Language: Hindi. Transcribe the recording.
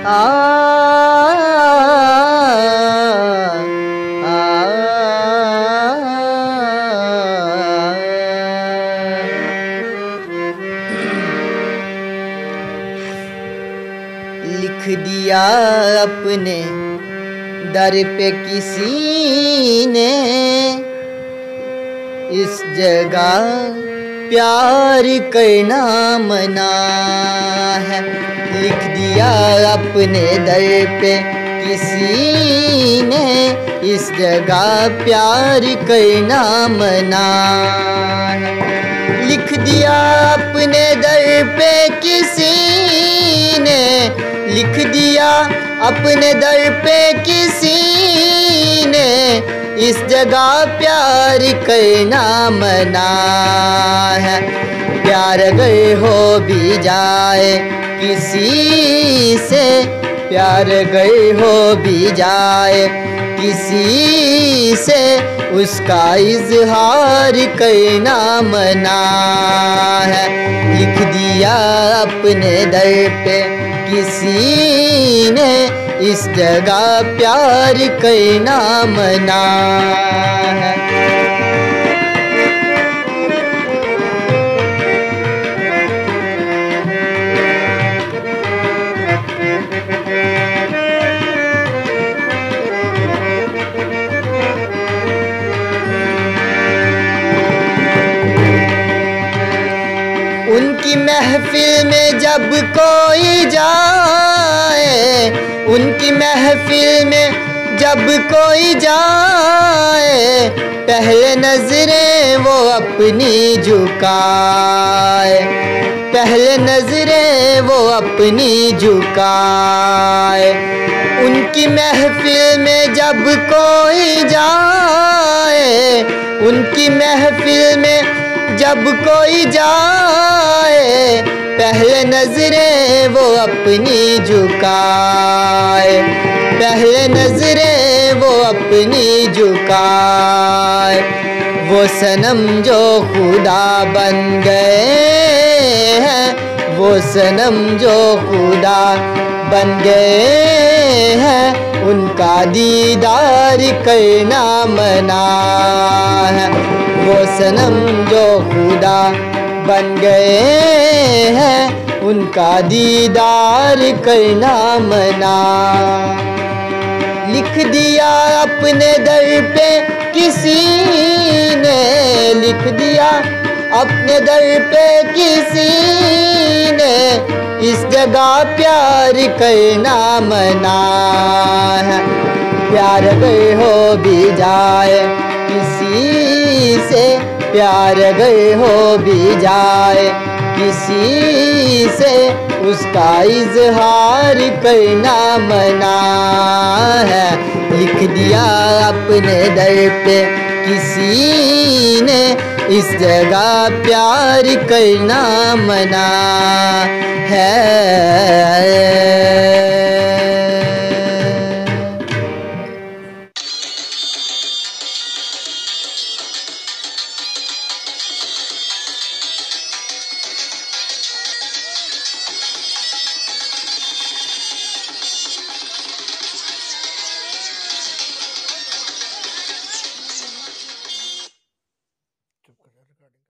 आ, आ, लिख दिया अपने दर पे किसी ने, इस जगह प्यार करना मना है। लिख दिया अपने दर पे किसी ने, इस जगह प्यार करना मना है। लिख दिया अपने दर पे किसी ने, लिख दिया अपने दर पे किसी ने, इस जगह प्यार करना मना है। प्यार अगर हो भी जाए किसी से, प्यार अगर हो भी जाए किसी से, उसका इजहार करना मना है। लिख दिया अपने दर पे किसी ने, इस जगह प्यार करना मना है। उनकी महफिल में जब कोई जाए, उनकी महफिल में जब कोई जाए, पहले नजरें वो अपनी झुकाए, पहले नजरें वो अपनी झुकाए। उनकी महफिल में जब कोई जाए, उनकी महफिल में जब कोई जाए, पहले नजरें वो अपनी झुकाए, पहले नजरें वो अपनी झुकाए। वो सनम जो खुदा बन गए हैं, वो सनम जो खुदा बन गए हैं, उनका दीदार करना मना है। वो सनम जो खुदा बन गए हैं, उनका दीदार करना मना। लिख दिया अपने दर पे किसी ने, लिख दिया अपने दर पे किसी ने, इस जगह प्यार करना मना है। प्यार अगर हो भी जाए किसी से, प्यार अगर हो भी जाए किसी से, उसका इजहार करना मना है। लिख दिया अपने दर पे किसी ने, इस जगह प्यार करना मना है।